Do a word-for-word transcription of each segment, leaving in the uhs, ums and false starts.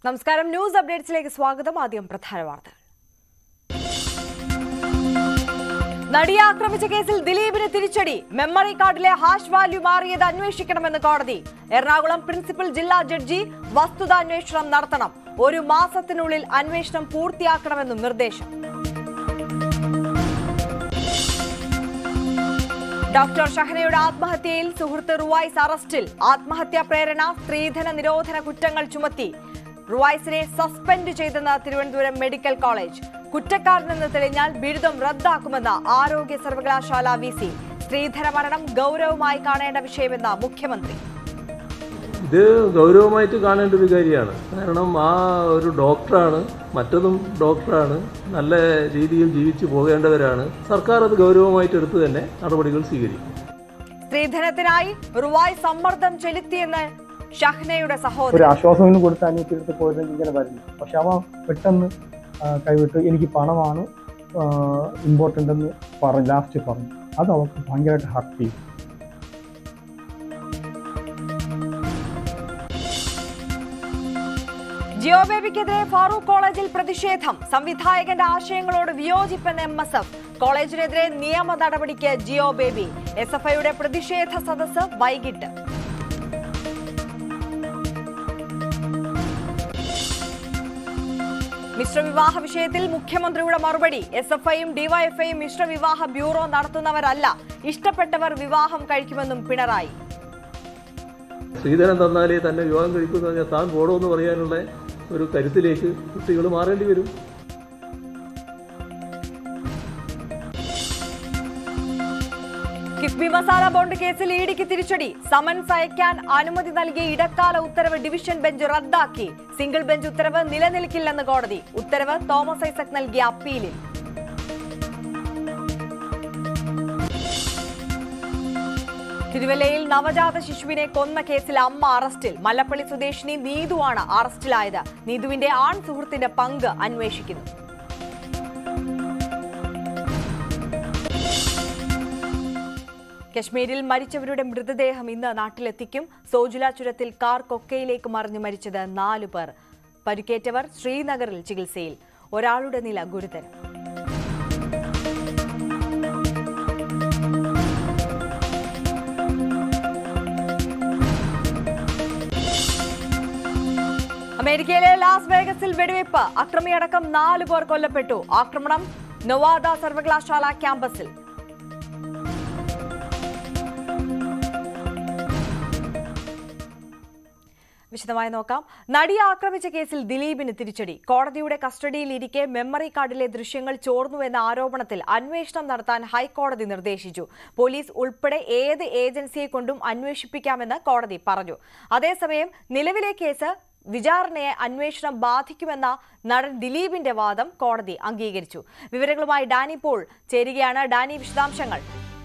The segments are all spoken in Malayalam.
നമസ്കാരം. ന്യൂസ് അപ്ഡേറ്റ്സിലേക്ക് സ്വാഗതം. ആദ്യം പ്രധാന വാർത്തകൾ. നടിയെ ആക്രമിച്ച കേസിൽ ദിലീപിന് തിരിച്ചടി. മെമ്മറി കാർഡിലെ ഹാഷ് വാല്യൂ മാറിയത് അന്വേഷിക്കണമെന്ന് കോടതി. എറണാകുളം പ്രിൻസിപ്പൽ ജില്ലാ ജഡ്ജി വസ്തുതാന്വേഷണം നടത്തണം. ഒരു മാസത്തിനുള്ളിൽ അന്വേഷണം പൂർത്തിയാക്കണമെന്നും നിർദ്ദേശം. ഡോക്ടർ ഷഹനയുടെ ആത്മഹത്യയിൽ സുഹൃത്ത് റുവൈസ് അറസ്റ്റിൽ. ആത്മഹത്യാ പ്രേരണ, സ്ത്രീധന നിരോധന കുറ്റങ്ങൾ ചുമത്തി. റുവൈസിനെ സസ്പെൻഡ് ചെയ്തെന്ന് തിരുവനന്തപുരം മെഡിക്കൽ കോളേജ്. കുറ്റക്കാരനെന്ന് തെളിഞ്ഞാൽ ബിരുദം റദ്ദാക്കുമെന്ന് ആരോഗ്യ സർവകലാശാല വി സി. സ്ത്രീധന മരണം ഗൗരവമായി കാണേണ്ട വിഷയമെന്ന് മുഖ്യമന്ത്രി. ഇത് ഗൗരവമായിട്ട് കാണേണ്ട ഒരു കാര്യമാണ്. കാരണം ആ ഒരു ഡോക്ടറാണ്, മറ്റതും ഡോക്ടറാണ്, നല്ല രീതിയിൽ ജീവിച്ചു പോകേണ്ടവരാണ്. സർക്കാർ അത് ഗൗരവമായിട്ട് എടുത്ത് തന്നെ നടപടികൾ സ്വീകരിക്കും. സ്ത്രീധനത്തിനായി റുവായ് സമ്മർദ്ദം ചെലുത്തിയെന്ന് ഷഹ്നയുടെ സഹോദരൻ. ഒരു ആശ്വാസം കൊടുത്ത് അനിയത്തിയെടുത്ത് പോയതെങ്കിൽ ഇങ്ങനെ വരുന്നു. പക്ഷെ അവ പെട്ടെന്ന് കൈവിട്ട് എനിക്ക് പണമാണ് ഇമ്പോർട്ടൻ്റ് എന്ന് പറഞ്ഞു, ലാസ്റ്റ് പറഞ്ഞു. അത് അവർക്ക് ഭയങ്കരമായിട്ട് ഹർട്ട് ചെയ്യും. ജിയോ ബേബിക്കെതിരെ ഫാറൂഖ് കോളേജിൽ പ്രതിഷേധം. സംവിധായകന്റെ ആശയങ്ങളോട് വിയോജിപ്പെന്ന് എം എസ് എഫ്. കോളേജിനെതിരെ നിയമ നടപടിക്ക് ജിയോ ബേബി. എസ് എഫ് ഐയുടെ പ്രതിഷേധ സദസ്സ് വൈകിട്ട്. മിശ്രവിവാഹ വിഷയത്തിൽ മുഖ്യമന്ത്രിയുടെ മറുപടി. എസ് എഫ് ഐയും ഡിവൈഎഫ്ഐയും മിശ്രവിവാഹ ബ്യൂറോ നടത്തുന്നവരല്ല. ഇഷ്ടപ്പെട്ടവർ വിവാഹം കഴിക്കുമെന്നും പിണറായി. സ്ത്രീധനം തന്നാലേ തന്നെ വിവാഹം കഴിക്കുമെന്ന് പറഞ്ഞാൽ താൻ പോടോന്ന് പറയാനുള്ള ഒരു കരുത്തിലേക്ക് കുട്ടികൾ മാറേണ്ടി വരും. കിഫ്ബി മസാല ബോണ്ട് കേസിൽ ഇഡിക്ക് തിരിച്ചടി. സമൻസ് അയക്കാൻ അനുമതി നൽകിയ ഇടക്കാല ഉത്തരവ് ഡിവിഷൻ ബെഞ്ച് റദ്ദാക്കി. സിംഗിൾ ബെഞ്ച് ഉത്തരവ് നിലനിൽക്കില്ലെന്ന് കോടതി. ഉത്തരവ് തോമസ് ഐസക് നൽകിയ അപ്പീലിൽ. തിരുവല്ലയിൽ നവജാത ശിശുവിനെ കൊന്ന കേസിൽ അമ്മ അറസ്റ്റിൽ. മല്ലപ്പള്ളി സ്വദേശിനി നീതുവാണ് അറസ്റ്റിലായത്. നീതുവിന്റെ ആൺ സുഹൃത്തിന്റെ പങ്ക് അന്വേഷിക്കുന്നു. കശ്മീരിൽ മരിച്ചവരുടെ മൃതദേഹം ഇന്ന് നാട്ടിലെത്തിക്കും. സോജുല ചുരത്തിൽ കാർ കൊക്കയിലേക്ക് മറിഞ്ഞു മരിച്ചത് നാലു പേർ. പരിക്കേറ്റവർ ശ്രീനഗറിൽ ചികിത്സയിൽ. ഒരാളുടെ നില ഗുരുതരം. അമേരിക്കയിലെ ലാസ് വേഗസിൽ വെടിവയ്പ്. അക്രമിയടക്കം നാലു പേർ കൊല്ലപ്പെട്ടു. ആക്രമണം നൊവാദ സർവകലാശാല ക്യാമ്പസിൽ. വിശദമായി നോക്കാം. നടിയെ ആക്രമിച്ച കേസിൽ ദിലീപിന് തിരിച്ചടി. കോടതിയുടെ കസ്റ്റഡിയിലിരിക്കെ മെമ്മറി കാർഡിലെ ദൃശ്യങ്ങൾ ചോർന്നുവെന്ന ആരോപണത്തിൽ അന്വേഷണം നടത്താൻ ഹൈക്കോടതി നിർദ്ദേശിച്ചു. പോലീസ് ഉൾപ്പെടെ ഏത് ഏജൻസിയെ കൊണ്ടും അന്വേഷിപ്പിക്കാമെന്ന് കോടതി പറഞ്ഞു. അതേസമയം നിലവിലെ കേസ് വിചാരണയെ അന്വേഷണം ബാധിക്കുമെന്ന നടൻ ദിലീപിന്റെ വാദം കോടതി അംഗീകരിച്ചു. വിവരങ്ങളുമായി ഡാനി പോൾ ചേരുകയാണ്. ഡാനി, വിശദാംശങ്ങൾ.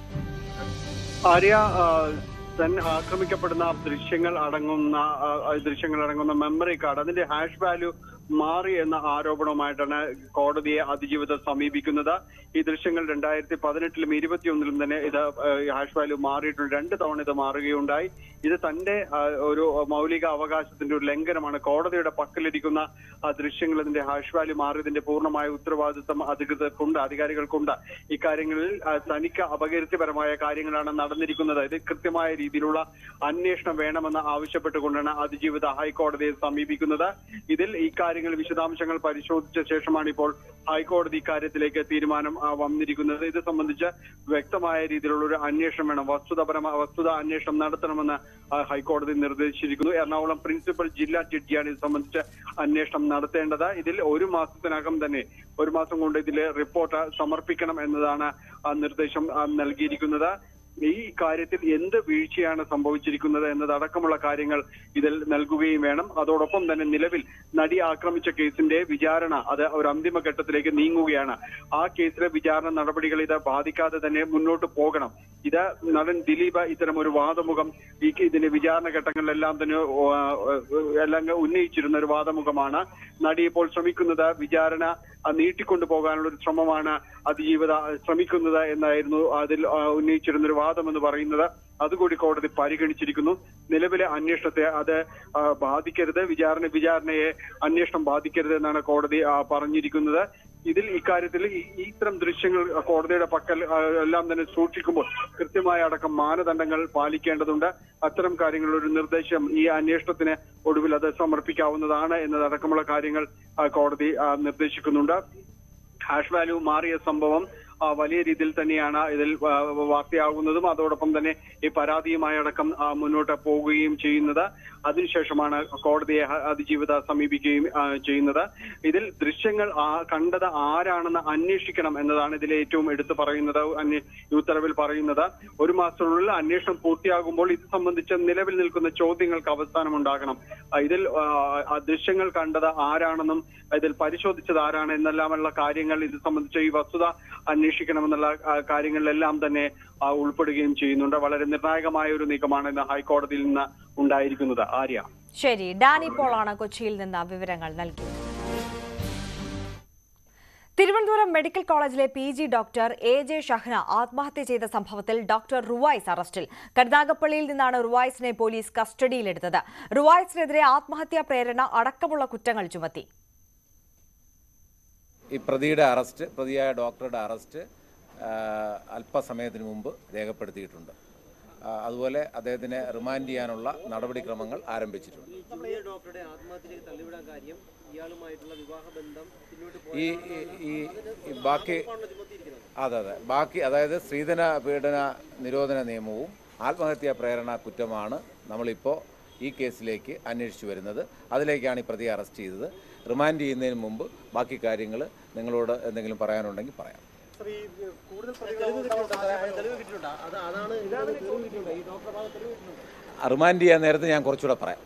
തന്നെ ആക്രമിക്കപ്പെടുന്ന ദൃശ്യങ്ങൾ അടങ്ങുന്ന ദൃശ്യങ്ങൾ അടങ്ങുന്ന മെമ്മറി കാർഡ്, അതിന്റെ ഹാഷ് വാല്യൂ മാറി എന്ന ആരോപണവുമായിട്ടാണ് കോടതിയെ അതിജീവിത സമീപിക്കുന്നത്. ഈ ദൃശ്യങ്ങൾ രണ്ടായിരത്തി പതിനെട്ടിലും ഇരുപത്തിയൊന്നിലും തന്നെ ഇത് ഹാഷ് വാല്യൂ മാറിയിട്ടുണ്ട്. രണ്ട് തവണ ഇത് മാറുകയുണ്ടായി. ഇത് തന്റെ ഒരു മൗലിക അവകാശത്തിന്റെ ഒരു ലംഘനമാണ്. കോടതിയുടെ പക്കലിരിക്കുന്ന ദൃശ്യങ്ങൾ ഇതിന്റെ ഹാഷ് വാല്യൂ മാറിയതിന്റെ പൂർണ്ണമായ ഉത്തരവാദിത്വം അധികൃതർക്കുണ്ട്, അധികാരികൾക്കുണ്ട്. ഇക്കാര്യങ്ങളിൽ തനിക്ക് അപകീർത്തിപരമായ കാര്യങ്ങളാണ് നടന്നിരിക്കുന്നത്. ഇത് കൃത്യമായ രീതിയിലുള്ള അന്വേഷണം വേണമെന്ന് ആവശ്യപ്പെട്ടുകൊണ്ടാണ് അതിജീവിത ഹൈക്കോടതിയെ സമീപിക്കുന്നത്. ഇതിൽ ഇക്കാര്യങ്ങൾ വിശദാംശങ്ങൾ പരിശോധിച്ച ശേഷമാണ് ഇപ്പോൾ ഹൈക്കോടതി ഇക്കാര്യത്തിലേക്ക് തീരുമാനം വന്നിരിക്കുന്നത്. ഇത് സംബന്ധിച്ച് വ്യക്തമായ രീതിയിലുള്ള ഒരു അന്വേഷണം വേണം, വസ്തുതാപരമായ വസ്തുത അന്വേഷണം നടത്തണമെന്ന് ഹൈക്കോടതി നിർദ്ദേശിച്ചിരിക്കുന്നു. എറണാകുളം പ്രിൻസിപ്പൽ ജില്ലാ ജഡ്ജിയാണ് ഇത് സംബന്ധിച്ച് അന്വേഷണം നടത്തേണ്ടത്. ഇതിൽ ഒരു മാസത്തിനകം തന്നെ ഒരു മാസം കൊണ്ട് ഇതിലെ റിപ്പോർട്ട് സമർപ്പിക്കണം എന്നതാണ് നിർദ്ദേശം നൽകിയിരിക്കുന്നത്. ഈ കാര്യത്തിൽ എന്ത് വീഴ്ചയാണ് സംഭവിച്ചിരിക്കുന്നത് എന്നതടക്കമുള്ള കാര്യങ്ങൾ ഇതിൽ നൽകുകയും വേണം. അതോടൊപ്പം തന്നെ നിലവിൽ നടി ആക്രമിച്ച കേസിന്റെ വിചാരണ അത് ഒരു അന്തിമഘട്ടത്തിലേക്ക് നീങ്ങുകയാണ്. ആ കേസിലെ വിചാരണ നടപടികൾ ഇത് ബാധിക്കാതെ തന്നെ മുന്നോട്ട് പോകണം. ഇത് നടൻ ദിലീപ് ഇത്തരം ഒരു വാദമുഖം ഈ ഇതിന്റെ വിചാരണ ഘട്ടങ്ങളിലെല്ലാം തന്നെ എല്ലാം ഉന്നയിച്ചിരുന്ന ഒരു വാദമുഖമാണ്. നടി ഇപ്പോൾ ശ്രമിക്കുന്നത് വിചാരണ നീട്ടിക്കൊണ്ടു പോകാനുള്ള ഒരു ശ്രമമാണ് അതിജീവിത ശ്രമിക്കുന്നത് എന്നായിരുന്നു അതിൽ ഉന്നയിച്ചിരുന്ന ഒരു കൊലപാതകം എന്ന് പറയുന്നത് അതുകൂടി കോടതി പരിഗണിച്ചിരിക്കുന്നു. നിലവിലെ അന്വേഷണത്തെ അത് ബാധിക്കരുത്, വിചാരണ വിചാരണയെ അന്വേഷണം ബാധിക്കരുത് എന്നാണ് കോടതി പറഞ്ഞിരിക്കുന്നത്. ഇതിൽ ഇക്കാര്യത്തിൽ ഇത്തരം ദൃശ്യങ്ങൾ കോടതിയുടെ പക്കൽ എല്ലാം തന്നെ സൂക്ഷിക്കുമ്പോൾ കൃത്യമായ അടക്കം മാനദണ്ഡങ്ങൾ പാലിക്കേണ്ടതുണ്ട്. അത്തരം കാര്യങ്ങളുടെ ഒരു നിർദ്ദേശം ഈ അന്വേഷണത്തിന് ഒടുവിൽ അത് സമർപ്പിക്കാവുന്നതാണ് എന്നതടക്കമുള്ള കാര്യങ്ങൾ കോടതി നിർദ്ദേശിക്കുന്നുണ്ട്. ഹാഷ് വാല്യൂ മാറിയ സംഭവം വലിയ രീതിയിൽ തന്നെയാണ് ഇതിൽ വാർത്തയാകുന്നതും അതോടൊപ്പം തന്നെ ഈ പരാതിയുമായി അടക്കം മുന്നോട്ട് പോവുകയും ചെയ്യുന്നത്. അതിനുശേഷമാണ് കോടതിയെ അതിജീവിത സമീപിക്കുകയും ചെയ്യുന്നത്. ഇതിൽ ദൃശ്യങ്ങൾ കണ്ടത് ആരാണെന്ന് അന്വേഷിക്കണം എന്നതാണ് ഇതിൽ ഏറ്റവും എടുത്തു പറയുന്നത്. ഈ ഉത്തരവിൽ പറയുന്നത് ഒരു മാസത്തിനുള്ളിൽ അന്വേഷണം പൂർത്തിയാകുമ്പോൾ ഇത് സംബന്ധിച്ച് നിലവിൽ നിൽക്കുന്ന ചോദ്യങ്ങൾക്ക് അവസാനം ഉണ്ടാകണം. ഇതിൽ ദൃശ്യങ്ങൾ കണ്ടത് ആരാണെന്നും ഇതിൽ പരിശോധിച്ചത് ആരാണ് എന്നെല്ലാമുള്ള കാര്യങ്ങൾ ഇത് സംബന്ധിച്ച് ഈ വസ്തുത അന്വേഷിക്കണമെന്നുള്ള കാര്യങ്ങളിലെല്ലാം തന്നെ ഉൾപ്പെടുകയും ചെയ്യുന്നുണ്ട്. വളരെ നിർണായകമായ ഒരു നീക്കമാണ് ഇന്ന് ഹൈക്കോടതിയിൽ നിന്ന് ഉണ്ടായിരിക്കുന്നത്. ആര്യ, ശരി. ഡാനി പോളാണ് കൊച്ചിയിൽ നിന്ന് വിവരങ്ങൾ നൽകിയത്. തിരുവനന്തപുരം മെഡിക്കൽ കോളേജിലെ P G doctor A J Shahna ആത്മഹത്യ ചെയ്ത സംഭവത്തിൽ ഡോക്ടർ റുവായ്സ് അറസ്റ്റിൽ. കരുനാഗപ്പള്ളിയിൽ നിന്നാണ് റുവായ്സിനെ പോലീസ് കസ്റ്റഡിയിലെടുത്തത്. റുവായ്സിനെതിരെ ആത്മഹത്യാ പ്രേരണ അടക്കമുള്ള കുറ്റങ്ങൾ ചുമത്തി. ഈ പ്രതിയുടെ അറസ്റ്റ്, പ്രതിയായ ഡോക്ടറുടെ അറസ്റ്റ് അല്പസമയത്തിന് മുമ്പ് രേഖപ്പെടുത്തിയിട്ടുണ്ട്. അതുപോലെ അദ്ദേഹത്തിനെ റിമാൻഡ് ചെയ്യാനുള്ള നടപടിക്രമങ്ങൾ ആരംഭിച്ചിട്ടുണ്ട്. ഈ ഈ ബാക്കി അതെ അതെ ബാക്കി അതായത് സ്ത്രീധന പീഡന നിരോധന നിയമവും ആത്മഹത്യാ പ്രേരണ കുറ്റമാണ് നമ്മളിപ്പോൾ ഈ കേസിലേക്ക് അന്വേഷിച്ചു വരുന്നത്. അതിലേക്കാണ് ഈ പ്രതിയെ അറസ്റ്റ് ചെയ്തത്. റിമാൻഡ് ചെയ്യുന്നതിന് മുമ്പ് ബാക്കി കാര്യങ്ങൾ നിങ്ങളോട് എന്തെങ്കിലും പറയാനുണ്ടെങ്കിൽ പറയാം. റിമാൻഡ് ചെയ്യാൻ നേരത്തെ ഞാൻ കുറച്ചുകൂടെ പറയാം.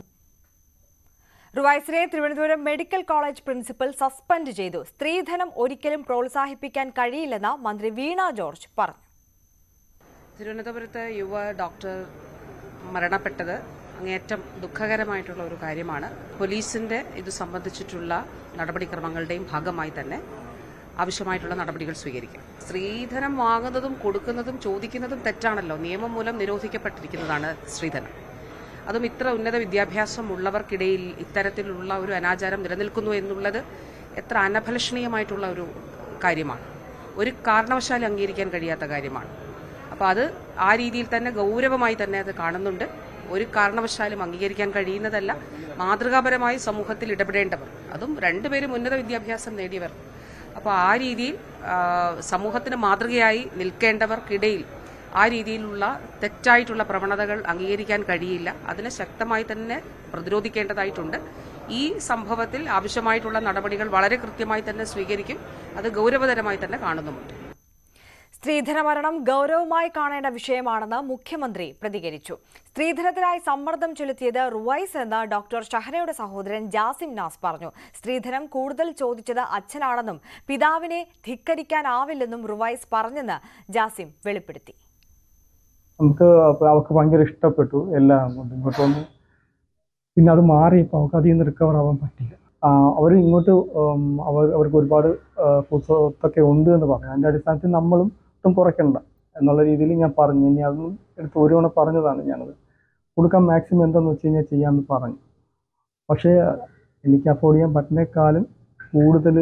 റുവായ്സിനെ Thiruvananthapuram medical college principal suspend ചെയ്തു. സ്ത്രീധനം ഒരിക്കലും പ്രോത്സാഹിപ്പിക്കാൻ കഴിയില്ലെന്ന് മന്ത്രി വീണ ജോർജ് പറഞ്ഞു. തിരുവനന്തപുരത്ത് യുവ ഡോക്ടർ മരണപ്പെട്ടത് അങ്ങേയറ്റം ദുഃഖകരമായിട്ടുള്ള ഒരു കാര്യമാണ്. പോലീസിന്റെ ഇത് സംബന്ധിച്ചിട്ടുള്ള നടപടിക്രമങ്ങളുടെയും ഭാഗമായി തന്നെ ആവശ്യമായിട്ടുള്ള നടപടികൾ സ്വീകരിക്കും. സ്ത്രീധനം വാങ്ങുന്നതും കൊടുക്കുന്നതും ചോദിക്കുന്നതും തെറ്റാണല്ലോ. നിയമം മൂലം നിരോധിക്കപ്പെട്ടിരിക്കുന്നതാണ് സ്ത്രീധനം. അതും ഇത്ര ഉന്നത വിദ്യാഭ്യാസം ഉള്ളവർക്കിടയിൽ ഇത്തരത്തിലുള്ള ഒരു അനാചാരം നിലനിൽക്കുന്നു എന്നുള്ളത് എത്ര അനഭലഷണീയമായിട്ടുള്ള ഒരു കാര്യമാണ്. ഒരു കാരണവശാലും അംഗീകരിക്കാൻ കഴിയാത്ത കാര്യമാണ്. അപ്പോൾ അത് ആ രീതിയിൽ തന്നെ ഗൗരവമായി തന്നെ അത് കാണുന്നുണ്ട്. ഒരു കാരണവശാലും അംഗീകരിക്കാൻ കഴിയുന്നതല്ല. മാതൃകാപരമായി സമൂഹത്തിൽ ഇടപെടേണ്ടവർ, അതും രണ്ടുപേരും ഉന്നത വിദ്യാഭ്യാസം നേടിയവർ, അപ്പോൾ ആ രീതിയിൽ സമൂഹത്തിന് മാതൃകയായി നിൽക്കേണ്ടവർക്കിടയിൽ ആ രീതിയിലുള്ള തെറ്റായിട്ടുള്ള പ്രവണതകൾ അംഗീകരിക്കാൻ കഴിയില്ല. അതിനെ ശക്തമായി തന്നെ പ്രതിരോധിക്കേണ്ടതായിട്ടുണ്ട്. ഈ സംഭവത്തിൽ ആവശ്യമായിട്ടുള്ള നടപടികൾ വളരെ കൃത്യമായി തന്നെ സ്വീകരിക്കും. അത് ഗൗരവതരമായി തന്നെ കാണുന്നുമുണ്ട്. സ്ത്രീധന മരണം ഗൌരവമായി കാണേണ്ട വിഷയമാണെന്ന് മുഖ്യമന്ത്രി പ്രതികരിച്ചു. സ്ത്രീധനത്തിനായി സമ്മർദ്ദം ചെലുത്തിയത് റുവൈസ് എന്ന് ഡോക്ടർ ഷഹനയുടെ സഹോദരൻ ജാസിം നാസ് പറഞ്ഞു. സ്ത്രീധനം കൂടുതൽ ചോദിച്ചത് അച്ഛനാണെന്നും പിതാവിനെ ധിക്കരിക്കാനാവില്ലെന്നും റുവൈസ് പറഞ്ഞെന്ന് ജാസിം വെളിപ്പെടുത്തി. നമുക്ക് അവർക്ക് ഭയങ്കര ഇഷ്ടപ്പെട്ടു എല്ലാം അങ്ങോട്ടും ഇങ്ങോട്ടും വന്നു. പിന്നെ അത് മാറിയപ്പോൾ അവർക്ക് അതിൽ നിന്ന് റിക്കവർ ആവാൻ പറ്റില്ല. അവർ ഇങ്ങോട്ട് അവർ അവർക്ക് ഒരുപാട് സ്വത്തൊക്കെ ഉണ്ട് എന്ന് പറഞ്ഞു. അതിൻ്റെ അടിസ്ഥാനത്തിൽ നമ്മളും ഒട്ടും കുറയ്ക്കണ്ട എന്നുള്ള രീതിയിൽ ഞാൻ പറഞ്ഞു. ഇനി അതൊന്നും എടുത്ത് ഒരു തവണ പറഞ്ഞതാണ് ഞാനത് കൊടുക്കാൻ മാക്സിമം എന്താണെന്ന് വെച്ച് കഴിഞ്ഞാൽ ചെയ്യാമെന്ന് പറഞ്ഞു. പക്ഷേ എനിക്ക് അഫോർഡ് ചെയ്യാൻ പറ്റുന്നേക്കാളും കൂടുതൽ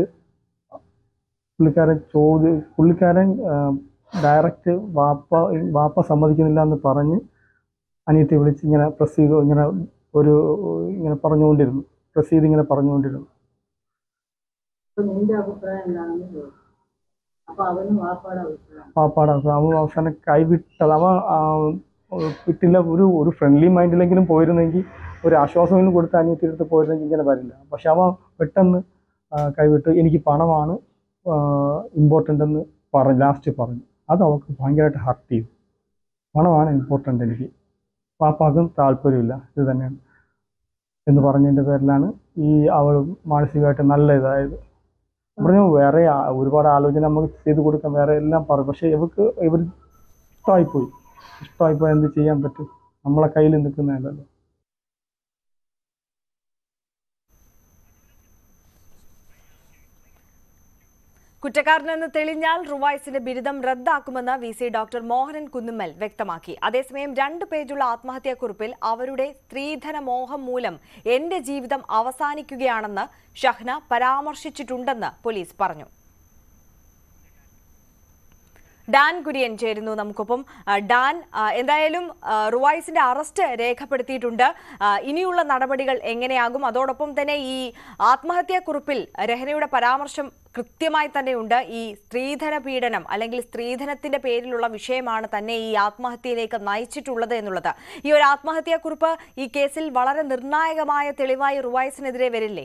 പുള്ളിക്കാരൻ ചോദ്യ പുള്ളിക്കാരൻ ഡയറക്റ്റ് വാപ്പ വാപ്പ സമ്മതിക്കുന്നില്ല എന്ന് പറഞ്ഞ് അനിയത്തെ വിളിച്ച് ഇങ്ങനെ പ്രസ് ചെയ്ത് ഇങ്ങനെ ഒരു ഇങ്ങനെ പറഞ്ഞുകൊണ്ടിരുന്നു പ്രസ് ചെയ്ത് ഇങ്ങനെ പറഞ്ഞുകൊണ്ടിരുന്നു. വാപ്പാടെ അവൻ അവസാനം കൈവിട്ടത് അവൻ വിട്ടില്ല. ഒരു ഒരു ഫ്രണ്ട്ലി മൈൻഡിലെങ്കിലും പോയിരുന്നെങ്കിൽ ഒരു ആശ്വാസമെങ്കിലും കൊടുത്ത് അനിയത്തിയെടുത്ത് പോയിരുന്നെങ്കിൽ ഇങ്ങനെ വരില്ല. പക്ഷെ അവൻ പെട്ടെന്ന് കൈവിട്ട് എനിക്ക് പണമാണ് ഇമ്പോർട്ടൻ്റ് എന്ന് പറഞ്ഞു ലാസ്റ്റ് പറഞ്ഞു. അത് അവൾക്ക് ഭയങ്കരമായിട്ട് ഹർട്ട് ചെയ്തു. പണമാണ് ഇമ്പോർട്ടൻ്റ്, എനിക്ക് വാപ്പാക്കും താല്പര്യമില്ല ഇത് തന്നെയാണ് എന്ന് പറഞ്ഞതിൻ്റെ പേരിലാണ് ഈ അവൾ മാനസികമായിട്ട് നല്ല ഇതായത്. പറഞ്ഞു വേറെ ഒരുപാട് ആലോചന നമുക്ക് ചെയ്ത് കൊടുക്കാം, വേറെ എല്ലാം പറയും. പക്ഷെ ഇവർക്ക് ഇവർ ഇഷ്ടമായിപ്പോയി. ഇഷ്ടമായിപ്പോയി എന്ത് ചെയ്യാൻ പറ്റും? നമ്മളെ കയ്യിൽ നിൽക്കുന്നതല്ലല്ലോ. കുറ്റക്കാരനെന്ന് തെളിഞ്ഞാൽ റുവൈസിന്റെ ബിരുദം റദ്ദാക്കുമെന്ന് V C doctor Mohanan Kunnummal വ്യക്തമാക്കി. അതേസമയം രണ്ട് പേജുള്ള ആത്മഹത്യാക്കുറിപ്പിൽ അവരുടെ സ്ത്രീധന മോഹം മൂലം എന്റെ ജീവിതം അവസാനിക്കുകയാണെന്ന് ഷഹ്ന പരാമർശിച്ചിട്ടുണ്ടെന്ന് പോലീസ് പറഞ്ഞു. ഡാൻ കുര്യൻ ചേരുന്നു നമുക്കൊപ്പം. ഡാൻ, എന്തായാലും റുവൈസിന്റെ അറസ്റ്റ് രേഖപ്പെടുത്തിയിട്ടുണ്ട്. ഇനിയുള്ള നടപടികൾ എങ്ങനെയാകും? അതോടൊപ്പം തന്നെ ഈ ആത്മഹത്യാക്കുറിപ്പിൽ രഹനയുടെ പരാമർശം കൃത്യമായി തന്നെയുണ്ട്. ഈ സ്ത്രീധന പീഡനം അല്ലെങ്കിൽ സ്ത്രീധനത്തിന്റെ പേരിലുള്ള വിഷയമാണ് തന്നെ ഈ ആത്മഹത്യയിലേക്ക് നയിച്ചിട്ടുള്ളത് എന്നുള്ളത്. ഈ ഒരു ആത്മഹത്യാക്കുറിപ്പ് ഈ കേസിൽ വളരെ നിർണായകമായ തെളിവായി റുവൈസിനെതിരെ വരില്ലേ?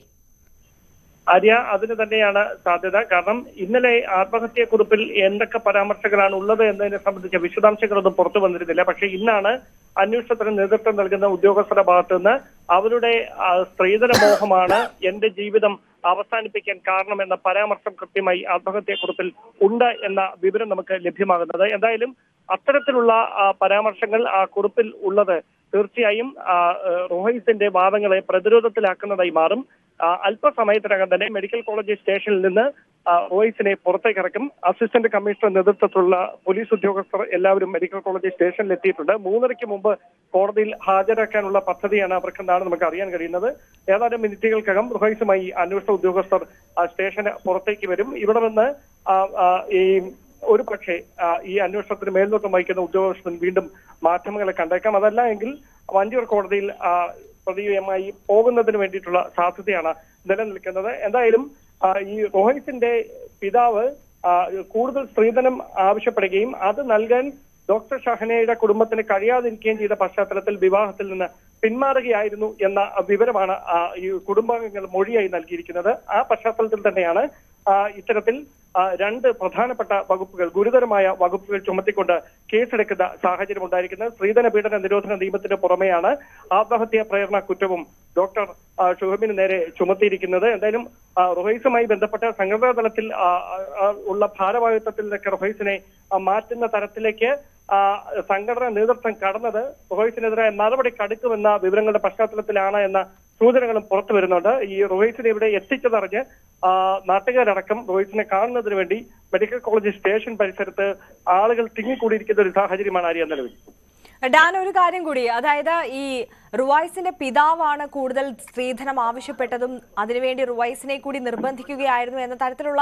ആര്യ, അതിന് തന്നെയാണ് സാധ്യത. കാരണം ഇന്നലെ ആത്മഹത്യാക്കുറിപ്പിൽ എന്തൊക്കെ പരാമർശങ്ങളാണ് ഉള്ളത് എന്നതിനെ സംബന്ധിച്ച വിശദാംശങ്ങളൊന്നും പുറത്തു വന്നിരുന്നില്ല. പക്ഷേ ഇന്നാണ് അന്വേഷണത്തിന് നേതൃത്വം നൽകുന്ന ഉദ്യോഗസ്ഥരുടെ ഭാഗത്തു നിന്ന് അവരുടെ സ്ത്രീധന മോഹമാണ് എന്റെ ജീവിതം അവസാനിപ്പിക്കാൻ കാരണമെന്ന പരാമർശം കൃത്യമായി ആത്മഹത്യാക്കുറിപ്പിൽ ഉണ്ട് എന്ന വിവരം നമുക്ക് ലഭ്യമാകുന്നത്. എന്തായാലും അത്തരത്തിലുള്ള പരാമർശങ്ങൾ ആ കുറിപ്പിൽ ഉള്ളത് തീർച്ചയായും റുവൈസിന്റെ വാദങ്ങളെ പ്രതിരോധത്തിലാക്കുന്നതായി മാറും. അല്പസമയത്തിനകം തന്നെ മെഡിക്കൽ കോളേജ് സ്റ്റേഷനിൽ നിന്ന് റുവൈസിനെ പുറത്തേക്ക് ഇറക്കും. അസിസ്റ്റന്റ് കമ്മീഷണർ നേതൃത്വത്തിലുള്ള പോലീസ് ഉദ്യോഗസ്ഥർ എല്ലാവരും മെഡിക്കൽ കോളേജ് സ്റ്റേഷനിൽ എത്തിയിട്ടുണ്ട്. മൂന്നരയ്ക്ക് മുമ്പ് കോടതിയിൽ ഹാജരാക്കാനുള്ള പദ്ധതിയാണ് അവർക്കെന്നാണ് നമുക്ക് അറിയാൻ കഴിയുന്നത്. ഏതാനും മിനിറ്റുകൾക്കകം റുവൈസുമായി അന്വേഷണ ഉദ്യോഗസ്ഥർ സ്റ്റേഷന് പുറത്തേക്ക് വരും. ഇവിടെ നിന്ന് ഈ ഒരു പക്ഷേ ഈ അന്വേഷണത്തിന് മേൽനോട്ടം വഹിക്കുന്ന ഉദ്യോഗസ്ഥൻ വീണ്ടും മാധ്യമങ്ങളെ കണ്ടേക്കാം. അതല്ല എങ്കിൽ വഞ്ചിയൂർ കോടതിയിൽ പ്രതിയുമായി പോകുന്നതിന് വേണ്ടിയിട്ടുള്ള സാധ്യതയാണ് നിലനിൽക്കുന്നത്. എന്തായാലും ഈ റുവൈസിന്റെ പിതാവ് കൂടുതൽ സ്ത്രീധനം ആവശ്യപ്പെടുകയും അത് നൽകാൻ ഡോക്ടർ ഷഹനയുടെ കുടുംബത്തിന് കഴിയാതിരിക്കുകയും ചെയ്ത പശ്ചാത്തലത്തിൽ വിവാഹത്തിൽ നിന്ന് പിന്മാറുകയായിരുന്നു എന്ന വിവരമാണ് ഈ കുടുംബാംഗങ്ങൾ മൊഴിയായി നൽകിയിരിക്കുന്നത്. ആ പശ്ചാത്തലത്തിൽ തന്നെയാണ് ഇത്തരത്തിൽ രണ്ട് പ്രധാനപ്പെട്ട വകുപ്പുകൾ, ഗുരുതരമായ വകുപ്പുകൾ ചുമത്തിക്കൊണ്ട് കേസെടുക്കുന്ന സാഹചര്യം ഉണ്ടായിരിക്കുന്നത്. സ്ത്രീധന പീഡന നിരോധന നിയമത്തിന് പുറമെയാണ് ആത്മഹത്യാ പ്രേരണ കുറ്റവും ഡോക്ടർ ഷുഹൈബിന് നേരെ ചുമത്തിയിരിക്കുന്നത്. എന്തായാലും റുവൈസുമായി ബന്ധപ്പെട്ട സംഘടനാ തലത്തിൽ ഉള്ള ഭാരവാഹിത്വത്തിൽ നിന്നൊക്കെ റുവൈസിനെ മാറ്റുന്ന തരത്തിലേക്ക് സംഘടനാ നേതൃത്വം കടന്നത് റുവൈസിനെതിരായ നടപടി കടുക്കുമെന്ന വിവരങ്ങളുടെ പശ്ചാത്തലത്തിലാണ് എന്ന സൂചനകളും പുറത്തു വരുന്നുണ്ട്. ഈ റുവൈസിനെ ഇവിടെ എത്തിച്ചതറിഞ്ഞ് നാട്ടുകാരടക്കം റുവൈസിനെ കാണുന്നതിന് വേണ്ടി മെഡിക്കൽ കോളേജ് സ്റ്റേഷൻ പരിസരത്ത് ആളുകൾ തിങ്ങിക്കൂടിയിരിക്കുന്ന ഒരു സാഹചര്യമാണ് ആര്യ നിലവിൽ. ഡാൻ, ഒരു കാര്യം കൂടി, അതായത് ഈ റുവൈസിന്റെ പിതാവാണ് കൂടുതൽ സ്ത്രീധനം ആവശ്യപ്പെട്ടതും അതിനുവേണ്ടി റുവൈസിനെ കൂടി നിർബന്ധിക്കുകയായിരുന്നു എന്ന തരത്തിലുള്ള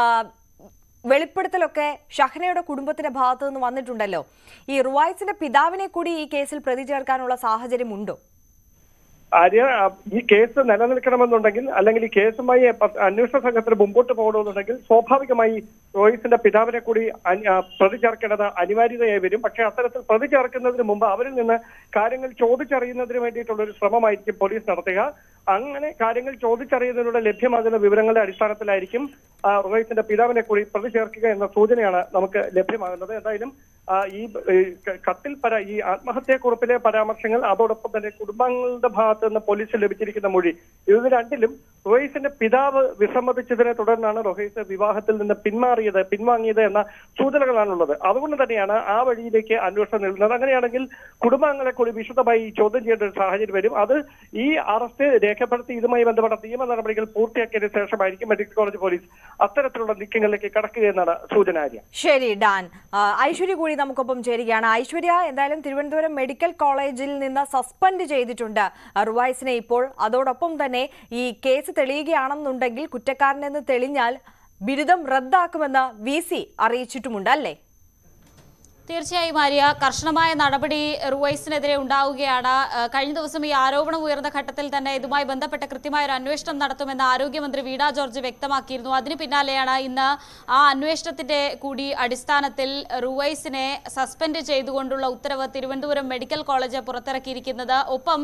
വെളിപ്പെടുത്തലൊക്കെ ഷഹനയുടെ കുടുംബത്തിന്റെ ഭാഗത്തു നിന്ന് വന്നിട്ടുണ്ടല്ലോ. ഈ റുവൈസിന്റെ പിതാവിനെ കൂടി ഈ കേസിൽ പ്രതി ചേർക്കാനുള്ള സാഹചര്യമുണ്ടോ? ആര്യ, ഈ കേസ് നിലനിൽക്കണമെന്നുണ്ടെങ്കിൽ അല്ലെങ്കിൽ ഈ കേസുമായി അന്വേഷണ സംഘത്തിന് മുമ്പോട്ട് പോകണമെന്നുണ്ടെങ്കിൽ സ്വാഭാവികമായി റുവൈസിന്റെ പിതാവിനെ കൂടി പ്രതി ചേർക്കേണ്ടത് അനിവാര്യതയായി വരും. പക്ഷേ അത്തരത്തിൽ പ്രതി ചേർക്കുന്നതിന് മുമ്പ് അവരിൽ നിന്ന് കാര്യങ്ങൾ ചോദിച്ചറിയുന്നതിന് വേണ്ടിയിട്ടുള്ള ഒരു ശ്രമമായിരിക്കും പോലീസ് നടത്തുക. അങ്ങനെ കാര്യങ്ങൾ ചോദിച്ചറിയുന്നതിലൂടെ ലഭ്യമാകുന്ന വിവരങ്ങളുടെ അടിസ്ഥാനത്തിലായിരിക്കും റുവൈസിന്റെ പിതാവിനെ കൂടി പ്രതി ചേർക്കുക എന്ന സൂചനയാണ് നമുക്ക് ലഭ്യമാകുന്നത്. എന്തായാലും ഈ കത്തിൽ പര ഈ ആത്മഹത്യാക്കുറിപ്പിലെ പരാമർശങ്ങൾ അതോടൊപ്പം തന്നെ കുടുംബാംഗങ്ങളുടെ ഭാഗത്ത് നിന്ന് പോലീസിൽ ലഭിച്ചിരിക്കുന്ന മൊഴി, ഇത് രണ്ടിലും റുവൈസിന്റെ പിതാവ് വിസമ്മതിച്ചതിനെ തുടർന്നാണ് റുവൈസ് വിവാഹത്തിൽ നിന്ന് പിന്മാറിയത് പിൻവാങ്ങിയത് എന്ന സൂചനകളാണുള്ളത്. അതുകൊണ്ട് തന്നെയാണ് ആ വഴിയിലേക്ക് അന്വേഷണം നീളുന്നത്. അങ്ങനെയാണെങ്കിൽ കുടുംബാംഗങ്ങളെ കൂടി വിശദമായി ചോദ്യം ചെയ്യേണ്ട ഒരു സാഹചര്യം വരും. അത് ഈ അറസ്റ്റ് രേഖപ്പെടുത്തി ഇതുമായി ബന്ധപ്പെട്ട നിയമ നടപടികൾ പൂർത്തിയാക്കിയതിനു ശേഷമായിരിക്കും മെഡിക്കൽ കോളേജ് പോലീസ് അത്തരത്തിലുള്ള നീക്കങ്ങളിലേക്ക് കടക്കുക എന്നാണ് സൂചന. ശരി ഡാൻ. ഐശ്വര്യ കൂടി നമുക്കൊപ്പം ചേരുകയാണ്. ഐശ്വര്യ, എന്തായാലും തിരുവനന്തപുരം മെഡിക്കൽ കോളേജിൽ നിന്ന് സസ്പെൻഡ് ചെയ്തിട്ടുണ്ട് റുവൈസിനെ ഇപ്പോൾ. അതോടൊപ്പം തന്നെ ഈ കേസ് തെളിയുകയാണെന്നുണ്ടെങ്കിൽ കുറ്റക്കാരനെന്ന് തെളിഞ്ഞാൽ ബിരുദം റദ്ദാക്കുമെന്ന് വി സി അറിയിച്ചിട്ടുമുണ്ട് അല്ലേ? തീർച്ചയായും ആര്യ, കർശനമായ നടപടി റുവൈസിനെതിരെ ഉണ്ടാവുകയാണ്. കഴിഞ്ഞ ദിവസം ഈ ആരോപണം ഉയർന്ന ഘട്ടത്തിൽ തന്നെ ഇതുമായി ബന്ധപ്പെട്ട കൃത്യമായ ഒരു അന്വേഷണം നടത്തുമെന്ന് ആരോഗ്യമന്ത്രി വീണ ജോർജ് വ്യക്തമാക്കിയിരുന്നു. അതിന് പിന്നാലെയാണ് ഇന്ന് ആ അന്വേഷണത്തിന്റെ കൂടി അടിസ്ഥാനത്തിൽ റുവൈസിനെ സസ്പെൻഡ് ചെയ്തുകൊണ്ടുള്ള ഉത്തരവ് തിരുവനന്തപുരം മെഡിക്കൽ കോളേജ് പുറത്തിറക്കിയിരിക്കുന്നത്. ഒപ്പം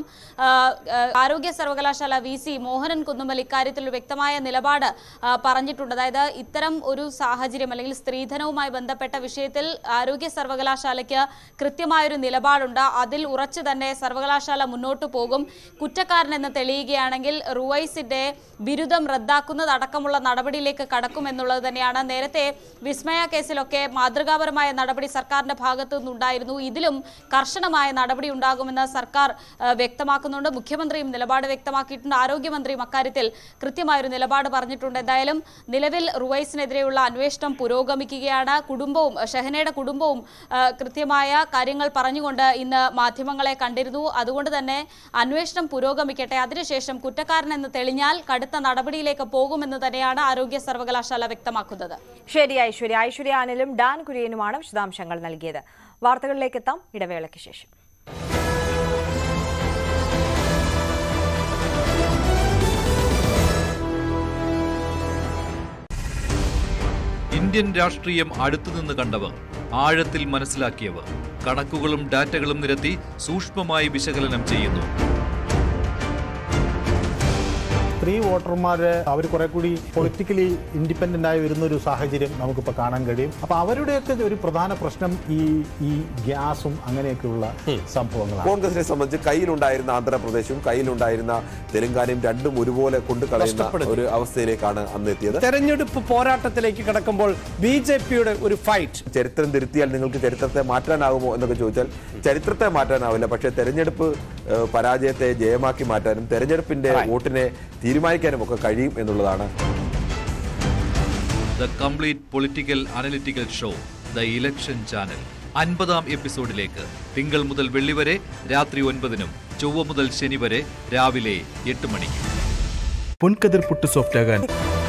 ആരോഗ്യ സർവകലാശാല വി സി മോഹനൻ കുന്നുമ്മൽ ഇക്കാര്യത്തിൽ വ്യക്തമായ നിലപാട് പറഞ്ഞിട്ടുണ്ട്. അതായത് ഇത്തരം ഒരു സാഹചര്യം അല്ലെങ്കിൽ സ്ത്രീധനവുമായി ബന്ധപ്പെട്ട വിഷയത്തിൽ ആരോഗ്യ സർവകലാശാലയ്ക്ക് കൃത്യമായൊരു നിലപാടുണ്ട്. അതിൽ ഉറച്ചു തന്നെ സർവകലാശാല മുന്നോട്ടു പോകും. കുറ്റക്കാരനെന്ന് തെളിയുകയാണെങ്കിൽ റുവൈസിന്റെ ബിരുദം റദ്ദാക്കുന്നതടക്കമുള്ള നടപടിയിലേക്ക് കടക്കുമെന്നുള്ളത് തന്നെയാണ്. നേരത്തെ വിസ്മയ കേസിലൊക്കെ മാതൃകാപരമായ നടപടി സർക്കാരിന്റെ ഭാഗത്തു നിന്നുണ്ടായിരുന്നു. ഇതിലും കർശനമായ നടപടി ഉണ്ടാകുമെന്ന് സർക്കാർ വ്യക്തമാക്കുന്നുണ്ട്. മുഖ്യമന്ത്രിയും നിലപാട് വ്യക്തമാക്കിയിട്ടുണ്ട്. ആരോഗ്യമന്ത്രിയും അക്കാര്യത്തിൽ കൃത്യമായൊരു നിലപാട് പറഞ്ഞിട്ടുണ്ട്. എന്തായാലും നിലവിൽ റുവൈസിനെതിരെയുള്ള അന്വേഷണം പുരോഗമിക്കുകയാണ്. കുടുംബവും ഷെഹനയുടെ കുടുംബവും കൃത്യമായ കാര്യങ്ങൾ പറഞ്ഞുകൊണ്ട് ഇന്ന് മാധ്യമങ്ങളെ കണ്ടിരുന്നു. അതുകൊണ്ട് തന്നെ അന്വേഷണം പുരോഗമിക്കട്ടെ. അതിനുശേഷം കുറ്റക്കാരനെന്ന് തെളിഞ്ഞാൽ കടുത്ത നടപടിയിലേക്ക് പോകുമെന്ന് തന്നെയാണ് ആരോഗ്യ സർവകലാശാല വ്യക്തമാക്കുന്നത്. ശരി ഐശ്വര്യ. ഐശ്വര്യ അനിലും ഡാൻ കുര്യനുമാണ് വിശദാംശങ്ങൾ നൽകിയത്. വാർത്തകളിലേക്ക് എത്താം ഇടവേളയ്ക്ക് ശേഷം. ഇന്ത്യൻ രാഷ്ട്രീയം അടുത്തുനിന്ന് കണ്ടവർ, ആഴത്തിൽ മനസ്സിലാക്കിയവർ, കണക്കുകളും ഡാറ്റകളും നിരത്തി സൂക്ഷ്മമായി വിശകലനം ചെയ്യുന്നു. സ്ത്രീ വോട്ടർമാര് അവർ കുറെ കൂടി പൊളിറ്റിക്കലി ഇൻഡിപെൻഡന്റ് ആയി വരുന്ന ഒരു സാഹചര്യം നമുക്കിപ്പോൾ കാണാൻ കഴിയും. അപ്പൊ അവരുടെയൊക്കെ ഒരു പ്രധാന പ്രശ്നം ഈ ഈ ഗ്യാസും അങ്ങനെയൊക്കെയുള്ള സംഭവങ്ങളാണ്. കോൺഗ്രസിനെ സംബന്ധിച്ച് കയ്യിലുണ്ടായിരുന്ന ആന്ധ്രാപ്രദേശും കയ്യിലുണ്ടായിരുന്ന തെലങ്കാനയും രണ്ടും ഒരുപോലെ കൊണ്ടുകളയുന്ന ഒരു അവസ്ഥയിലേക്കാണ് അന്ന് എത്തിയത്. തെരഞ്ഞെടുപ്പ് പോരാട്ടത്തിലേക്ക് കടക്കുമ്പോൾ ബി ജെ പിയുടെ ഒരു ഫൈറ്റ്. ചരിത്രം തിരുത്തിയാൽ നിങ്ങൾക്ക് ചരിത്രത്തെ മാറ്റാനാകുമോ എന്നൊക്കെ ചോദിച്ചാൽ ചരിത്രത്തെ മാറ്റാനാവില്ല. പക്ഷേ തെരഞ്ഞെടുപ്പ് പരാജയത്തെ ജയമാക്കി മാറ്റാനും തെരഞ്ഞെടുപ്പിന്റെ വോട്ടിനെ തീരുമാനിക്കാനും ഒക്കെ കഴിയും എന്നുള്ളതാണ്. The complete political analytical show the election channel അൻപതാം എപ്പിസോഡിലേക്ക് തിങ്കൾ മുതൽ വെള്ളി വരെ രാത്രി ഒൻപതിനും ചൊവ്വ മുതൽ ശനി വരെ രാവിലെ എട്ട് മണിക്ക്. പൊൻകതിർ പുട്ട് സോഫ്റ്റ് ആകാൻ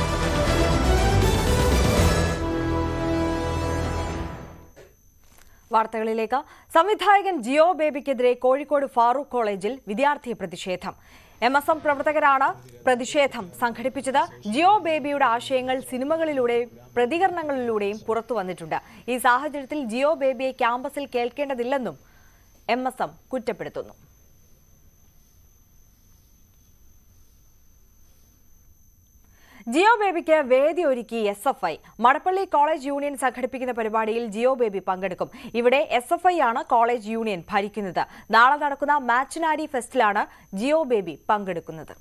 വാർത്തകളിലേക്ക്. സംവിധായകൻ ജിയോ ബേബിക്കെതിരെ കോഴിക്കോട് ഫാറൂഖ് കോളേജിൽ വിദ്യാർത്ഥി പ്രതിഷേധം. എം എസ് എം പ്രവർത്തകരാണ് പ്രതിഷേധം സംഘടിപ്പിച്ചത്. ജിയോ ബേബിയുടെ ആശയങ്ങൾ സിനിമകളിലൂടെയും പ്രതികരണങ്ങളിലൂടെയും പുറത്തു വന്നിട്ടുണ്ട്. ഈ സാഹചര്യത്തിൽ ജിയോ ബേബിയെ ക്യാമ്പസിൽ കേൾക്കേണ്ടതില്ലെന്നും എം എസ് എം കുറ്റപ്പെടുത്തുന്നു. ജിയോ ബേബിക്ക് വേദി ഒരുക്കി S F I. Madappally college union സംഘടിപ്പിക്കുന്ന പരിപാടിയിൽ ജിയോ ബേബി പങ്കെടുക്കും. ഇവിടെ എസ് എഫ് ഐ ആണ് കോളേജ് യൂണിയൻ ഭരിക്കുന്നത്. നാളെ നടക്കുന്ന മാച്ചിനാടി ഫെസ്റ്റിലാണ് ജിയോ ബേബി പങ്കെടുക്കുന്നത്.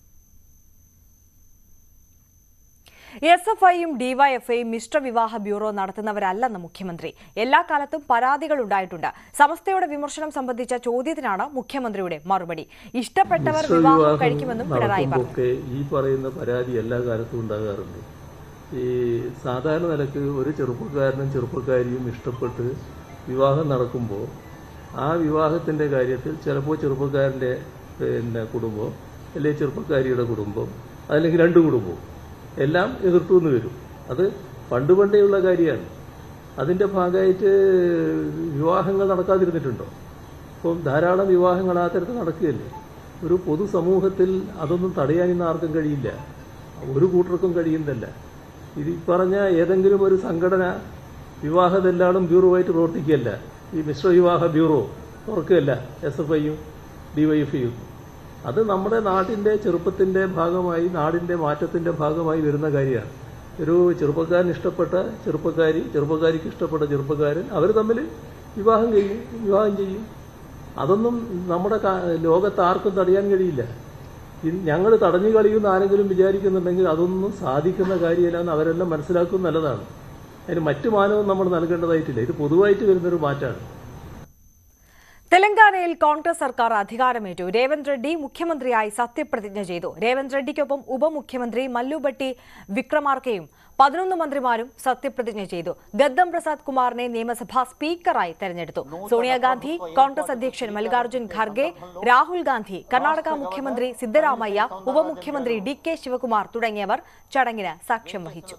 എസ് എഫ് ഐയും ഡിവൈഎഫ്ഐയും മിശ്രവിവാഹ ബ്യൂറോ നടത്തുന്നവരല്ലെന്ന് മുഖ്യമന്ത്രി. എല്ലാ കാലത്തും പരാതികൾ ഉണ്ടായിട്ടുണ്ട്. സമസ്തയുടെ വിമർശനം സംബന്ധിച്ച ചോദ്യത്തിനാണ് മുഖ്യമന്ത്രിയുടെ മറുപടി. ഇഷ്ടപ്പെട്ടവർ വിവാഹം കഴിക്കുമെന്നും പിണറായി പറഞ്ഞു. ഈ പറയുന്ന പരാതി എല്ലാ കാലത്തും ഉണ്ടാകാറുണ്ട്. ഈ സാധാരണ നിലക്ക് ഒരു ചെറുപ്പക്കാരനും ചെറുപ്പക്കാരിയും ഇഷ്ടപ്പെട്ട് വിവാഹം നടക്കുമ്പോൾ ആ വിവാഹത്തിന്റെ കാര്യത്തിൽ ചിലപ്പോൾ ചെറുപ്പക്കാരന്റെ പിന്നെ കുടുംബം അല്ലെങ്കിൽ ചെറുപ്പക്കാരിയുടെ കുടുംബം അല്ലെങ്കിൽ രണ്ട് കുടുംബവും എല്ലാം എതിർത്തുനിന്ന് വരും. അത് പണ്ട് പണ്ടേയുള്ള കാര്യമാണ്. അതിൻ്റെ ഭാഗമായിട്ട് വിവാഹങ്ങൾ നടക്കാതിരുന്നിട്ടുണ്ടോ? ഇപ്പം ധാരാളം വിവാഹങ്ങൾ ആ തരത്തിൽ നടക്കുകയല്ലേ. ഒരു പൊതുസമൂഹത്തിൽ അതൊന്നും തടയാൻ ഇന്ന് ആർക്കും കഴിയില്ല, ഒരു കൂട്ടർക്കും കഴിയുന്നില്ല. ഇത് പറഞ്ഞ ഏതെങ്കിലും ഒരു സംഘടന വിവാഹത്തെല്ലാളും ബ്യൂറോവായിട്ട് പ്രവർത്തിക്കുകയല്ല. ഈ മിശ്ര വിവാഹ ബ്യൂറോ തുറക്കുകയല്ല എസ് എഫ് ഐയും ഡിവൈഎഫ്ഐയും. അത് നമ്മുടെ നാട്ടിൻ്റെ ചെറുപ്പത്തിൻ്റെ ഭാഗമായി, നാടിൻ്റെ മാറ്റത്തിൻ്റെ ഭാഗമായി വരുന്ന കാര്യമാണ്. ഒരു ചെറുപ്പക്കാരൻ ഇഷ്ടപ്പെട്ട ചെറുപ്പക്കാരി, ചെറുപ്പക്കാരിക്ക് ഇഷ്ടപ്പെട്ട ചെറുപ്പക്കാരൻ, അവർ തമ്മിൽ വിവാഹം ചെയ്യും വിവാഹം ചെയ്യും അതൊന്നും നമ്മുടെ ലോകത്ത് ആർക്കും തടയാൻ കഴിയില്ല. ഞങ്ങൾ തടഞ്ഞു കളിയുമെന്ന് ആരെങ്കിലും വിചാരിക്കുന്നുണ്ടെങ്കിൽ അതൊന്നും സാധിക്കുന്ന കാര്യമല്ല എന്ന് അവരെല്ലാം മനസ്സിലാക്കുന്നത് നല്ലതാണ്. അതിന് മറ്റു മാനവും നമ്മൾ നൽകേണ്ടതായിട്ടില്ല. ഇത് പൊതുവായിട്ട് വരുന്നൊരു മാറ്റമാണ്. തെലങ്കാനയിൽ കോൺഗ്രസ് സർക്കാർ അധികാരമേറ്റു. രേവന്ത് റെഡ്ഡി മുഖ്യമന്ത്രിയായി സത്യപ്രതിജ്ഞ ചെയ്തു. രേവന്ത് റെഡ്ഡിക്കൊപ്പം ഉപമുഖ്യമന്ത്രി മല്ലുബട്ടി വിക്രമാർക്കയും പതിനൊന്ന് മന്ത്രിമാരും സത്യപ്രതിജ്ഞ ചെയ്തു. ഗദ്ദം പ്രസാദ് കുമാറിനെ നിയമസഭാ സ്പീക്കറായി തെരഞ്ഞെടുത്തു. സോണിയാഗാന്ധി, കോൺഗ്രസ് അധ്യക്ഷൻ മല്ലികാർജ്ജുൻ ഖാർഗെ, രാഹുൽ ഗാന്ധി, കർണാടക മുഖ്യമന്ത്രി സിദ്ധരാമയ്യ, ഉപമുഖ്യമന്ത്രി ഡി കെ ശിവകുമാർ തുടങ്ങിയവർ ചടങ്ങിന് സാക്ഷ്യം വഹിച്ചു.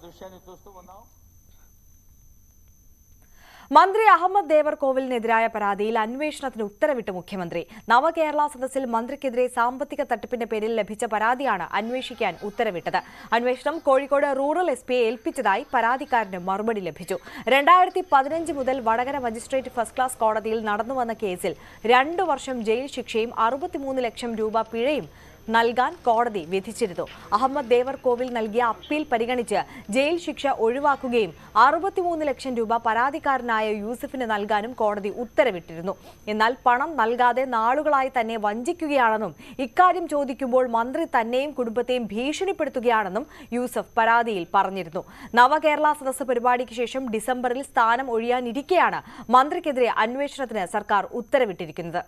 മന്ത്രി അഹമ്മദ് ദേവർകോവിലിനെതിരായ പരാതിയിൽ അന്വേഷണത്തിന് ഉത്തരവിട്ട് മുഖ്യമന്ത്രി. നവകേരള സദസ്സിൽ മന്ത്രിക്കെതിരെ സാമ്പത്തിക തട്ടിപ്പിന്റെ പേരിൽ ലഭിച്ച പരാതിയാണ് അന്വേഷിക്കാൻ ഉത്തരവിട്ടത്. അന്വേഷണം കോഴിക്കോട് റൂറൽ എസ് പിയെ ഏൽപ്പിച്ചതായി പരാതിക്കാരന് മറുപടി ലഭിച്ചു. രണ്ടായിരത്തി പതിനഞ്ച് മുതൽ വടകര മജിസ്ട്രേറ്റ് ഫസ്റ്റ് ക്ലാസ് കോടതിയിൽ നടന്നുവന്ന കേസിൽ രണ്ടു വർഷം ജയിൽ ശിക്ഷയും അറുപത്തിമൂന്ന് ലക്ഷം രൂപ പിഴയും നൽകാൻ കോടതി വിധിച്ചിരുന്നു. അഹമ്മദ് ദേവർകോവിൽ നൽകിയ അപ്പീൽ പരിഗണിച്ച് ജയിൽ ശിക്ഷ ഒഴിവാക്കുകയും അറുപത്തിമൂന്ന് ലക്ഷം രൂപ പരാതിക്കാരനായ യൂസഫിന് നൽകാനും കോടതി ഉത്തരവിട്ടിരുന്നു. എന്നാൽ പണം നൽകാതെ നാളുകളായി തന്നെ വഞ്ചിക്കുകയാണെന്നും ഇക്കാര്യം ചോദിക്കുമ്പോൾ മന്ത്രി തന്നെയും കുടുംബത്തെയും ഭീഷണിപ്പെടുത്തുകയാണെന്നും യൂസഫ് പരാതിയിൽ പറഞ്ഞിരുന്നു. നവകേരള സദസ്സ് പരിപാടിക്ക് ശേഷം ഡിസംബറിൽ സ്ഥാനം ഒഴിയാനിരിക്കെയാണ് മന്ത്രിക്കെതിരെ അന്വേഷണത്തിന് സർക്കാർ ഉത്തരവിട്ടിരിക്കുന്നത്.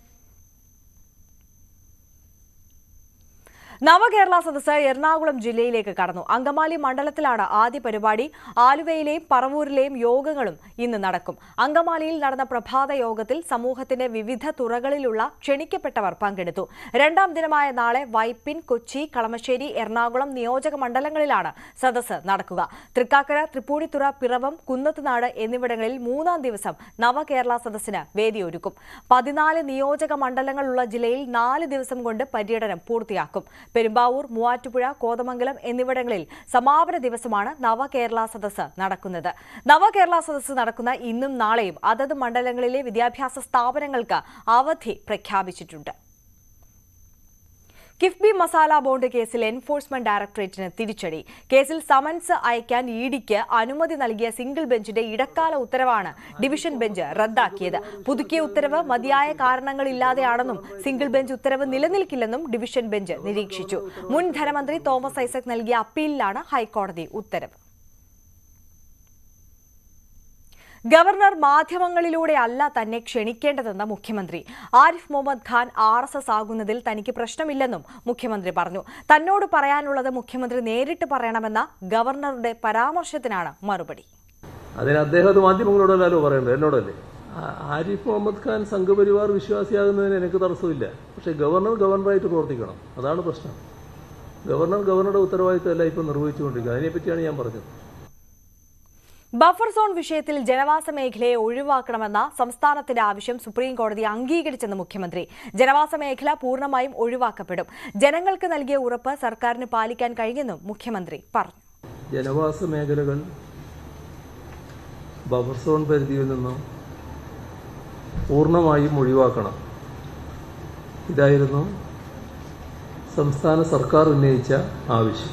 നവകേരള സദസ്സ് എറണാകുളം ജില്ലയിലേക്ക് കടന്നു. അങ്കമാലി മണ്ഡലത്തിലാണ് ആദ്യ പരിപാടി. ആലുവയിലെയും പറവൂരിലെയും യോഗങ്ങളും ഇന്ന് നടക്കും. അങ്കമാലിയിൽ നടന്ന പ്രഭാത യോഗത്തിൽ സമൂഹത്തിന്റെ വിവിധ തുറകളിലുള്ള ക്ഷണിക്കപ്പെട്ടവർ പങ്കെടുത്തു. രണ്ടാം ദിനമായ നാളെ വൈപ്പിൻ, കൊച്ചി, കളമശ്ശേരി, എറണാകുളം നിയോജക മണ്ഡലങ്ങളിലാണ് സദസ്സ് നടക്കുക. തൃക്കാക്കര, തൃപ്പൂണിത്തുറ, പിറവം, കുന്നത്തുനാട് എന്നിവിടങ്ങളിൽ മൂന്നാം ദിവസം നവകേരള സദസ്സിന് വേദിയൊരുക്കും. പതിനാല് നിയോജക മണ്ഡലങ്ങളുള്ള ജില്ലയിൽ നാല് ദിവസം കൊണ്ട് പര്യടനം പൂർത്തിയാക്കും. പെരുമ്പാവൂർ, മൂവാറ്റുപുഴ, കോതമംഗലം എന്നിവിടങ്ങളിൽ സമാപന ദിവസമാണ് നവകേരള സദസ്സ് നടക്കുന്നത്. നവകേരള സദസ്സ് നടക്കുന്ന ഇന്നും നാളെയും അതത് മണ്ഡലങ്ങളിലെ വിദ്യാഭ്യാസ സ്ഥാപനങ്ങൾക്ക് അവധി പ്രഖ്യാപിച്ചിട്ടുണ്ട്. കിഫ്ബി മസാല ബോണ്ട് കേസിൽ എൻഫോഴ്സ്മെന്റ് ഡയറക്ടറേറ്റിന് തിരിച്ചടി. കേസിൽ സമൻസ് അയക്കാൻ ഇഡിക്ക് അനുമതി നൽകിയ സിംഗിൾ ബെഞ്ചിന്റെ ഇടക്കാല ഉത്തരവാണ് ഡിവിഷൻ ബെഞ്ച് റദ്ദാക്കിയത്. പുതുക്കിയ ഉത്തരവ് മതിയായ കാരണങ്ങളില്ലാതെയാണെന്നും സിംഗിൾ ബെഞ്ച് ഉത്തരവ് നിലനിൽക്കില്ലെന്നും ഡിവിഷൻ ബെഞ്ച് നിരീക്ഷിച്ചു. മുൻ ധനമന്ത്രി തോമസ് ഐസക് നൽകിയ അപ്പീലിലാണ് ഹൈക്കോടതി ഉത്തരവ്. ഗവർണർ മാധ്യമങ്ങളിലൂടെ അല്ല തന്നെ ക്ഷണിക്കേണ്ടതെന്ന് മുഖ്യമന്ത്രി. Arif Mohammad Khan R S S ആകുന്നതിൽ തനിക്ക് പ്രശ്നമില്ലെന്നും മുഖ്യമന്ത്രി പറഞ്ഞു. തന്നോട് പറയാനുള്ളത് മുഖ്യമന്ത്രി നേരിട്ട് പറയണമെന്ന ഗവർണറുടെ പരാമർശത്തിനാണ് മറുപടി. അതിന് അദ്ദേഹം അത് മാധ്യമങ്ങളോടല്ലോ പറയേണ്ടത്, എന്നോടല്ലേ. ആരിഫ് മുഹമ്മദ് ഖാൻ സംഘപരിവാർ വിശ്വാസിയാകുന്നതിന് എനിക്ക് തടസ്സമില്ല. പക്ഷേ ഗവർണർ ഗവർണറായിട്ട് പ്രവർത്തിക്കണം, അതാണ് പ്രശ്നം. ഗവർണർ ഗവർണറുടെ ഉത്തരവാദിത്തമല്ല ഇപ്പോൾ നിർവഹിച്ചുകൊണ്ടിരിക്കുക. അതിനെപ്പറ്റിയാണ് ഞാൻ പറഞ്ഞത്. ബഫർ സോൺ വിഷയത്തിൽ ജനവാസ മേഖലയെ ഒഴിവാക്കണമെന്ന സംസ്ഥാനത്തിന്റെ ആവശ്യം സുപ്രീം കോടതി അംഗീകരിച്ചെന്ന് മുഖ്യമന്ത്രി. ജനവാസ മേഖല പൂർണ്ണമായും ഒഴിവാക്കപ്പെടും. ജനങ്ങൾക്ക് നൽകിയ ഉറപ്പ് സർക്കാരിന് പാലിക്കാൻ കഴിഞ്ഞെന്നും മുഖ്യമന്ത്രി പറഞ്ഞു. ജനവാസ മേഖലകൾ ബഫർ സോൺ പരിധിയിൽ നിന്നും പൂർണ്ണമായും ഒഴിവാക്കണം. ഇതായിരുന്നു സംസ്ഥാന സർക്കാർ ഉന്നയിച്ച ആവശ്യം.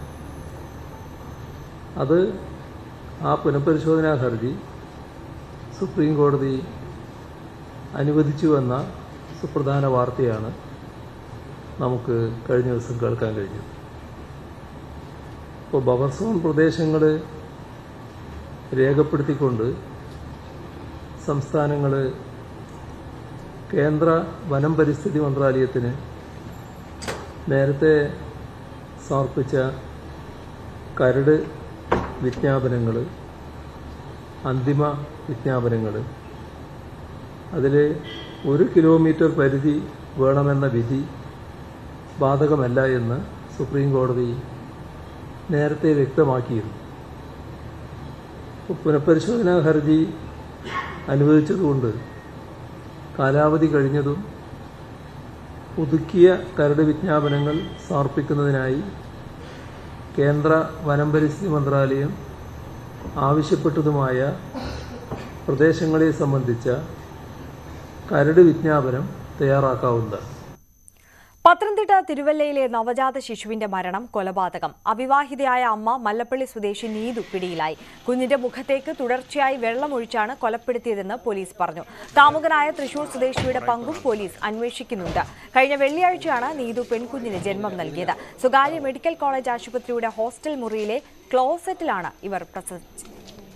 അത് ആ പുനഃപരിശോധനാ ഹർജി സുപ്രീം കോടതി അനുവദിച്ചുവെന്ന സുപ്രധാന വാർത്തയാണ് നമുക്ക് കഴിഞ്ഞ ദിവസം കേൾക്കാൻ കഴിഞ്ഞത്. ഇപ്പോൾ ബഫർ സോൺ പ്രദേശങ്ങൾ രേഖപ്പെടുത്തിക്കൊണ്ട് സംസ്ഥാനങ്ങൾ കേന്ദ്ര വനം പരിസ്ഥിതി മന്ത്രാലയത്തിന് നേരത്തെ സമർപ്പിച്ച കരട് വിജ്ഞാപനങ്ങൾ, അന്തിമ വിജ്ഞാപനങ്ങൾ, അതിൽ ഒരു കിലോമീറ്റർ പരിധി വേണമെന്ന വിധി ബാധകമല്ല എന്ന് സുപ്രീം കോടതി നേരത്തെ വ്യക്തമാക്കിയിരുന്നു. പുനഃപരിശോധനാ ഹർജി അനുവദിച്ചതുകൊണ്ട് കാലാവധി കഴിഞ്ഞതും പുതുക്കിയ കരട് വിജ്ഞാപനങ്ങൾ സമർപ്പിക്കുന്നതിനായി കേന്ദ്ര വനം പരിസ്ഥിതി മന്ത്രാലയം ആവശ്യപ്പെട്ടതുമായ പ്രദേശങ്ങളെ സംബന്ധിച്ച കരട് വിജ്ഞാപനം തയ്യാറാക്കാവുന്നതാണ്. പത്തനംതിട്ട തിരുവല്ലയിലെ നവജാത ശിശുവിന്റെ മരണം കൊലപാതകം. അവിവാഹിതയായ അമ്മ മല്ലപ്പള്ളി സ്വദേശി നീതു പിടിയിലായി. കുഞ്ഞിന്റെ മുഖത്തേക്ക് തുടർച്ചയായി വെള്ളമൊഴിച്ചാണ് കൊലപ്പെടുത്തിയതെന്ന് പോലീസ് പറഞ്ഞു. കാമുകനായ തൃശൂർ സ്വദേശിയുടെ പങ്കും പോലീസ് അന്വേഷിക്കുന്നുണ്ട്. കഴിഞ്ഞ വെള്ളിയാഴ്ചയാണ് നീതു പെൺകുഞ്ഞിന് ജന്മം നൽകിയത്. സ്വകാര്യ മെഡിക്കൽ കോളേജ് ആശുപത്രിയുടെ ഹോസ്റ്റൽ മുറിയിലെ ക്ലോസറ്റിലാണ് ഇവർ പ്രസവിച്ചത്.